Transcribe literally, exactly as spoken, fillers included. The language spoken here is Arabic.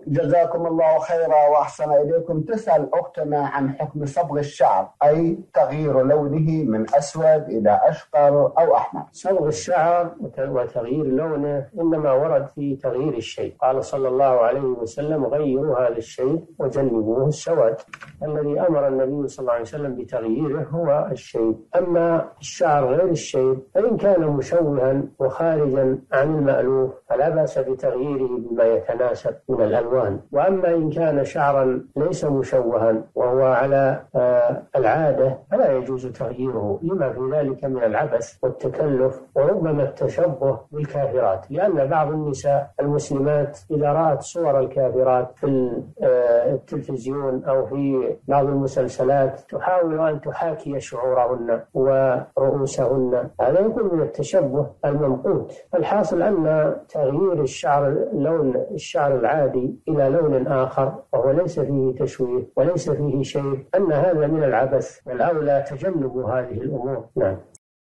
جزاكم الله خيرا وأحسن إليكم. تسأل أختنا عن حكم صبغ الشعر، أي تغيير لونه من أسود إلى أشقر أو أحمر. صبغ الشعر وتغيير لونه إنما ورد في تغيير الشيء، قال صلى الله عليه وسلم: غيروا هذا الشيء وجنبوه السواد. الذي أمر النبي صلى الله عليه وسلم بتغييره هو الشيء. أما الشعر غير الشيء فإن كان مشوها وخارجا عن المألوف فلا بأس بتغييره بما يتناسب من الألوان. وأما إن كان شعرا ليس مشوها وهو على آه العادة فلا يجوز تغييره، لما في ذلك من العبث والتكلف وربما التشبه بالكافرات، لأن بعض النساء المسلمات إذا رأت صور الكافرات في التلفزيون أو في بعض المسلسلات تحاول أن تحاكي شعورهن ورؤوسهن، هذا يكون من التشبه الممقوت. الحاصل أن تغيير الشعر لون الشعر العادي إلى لون آخر وهو ليس فيه تشويه وليس فيه شيء، أن هذا من العبث، والأولى تجنب هذه الأمور. نعم.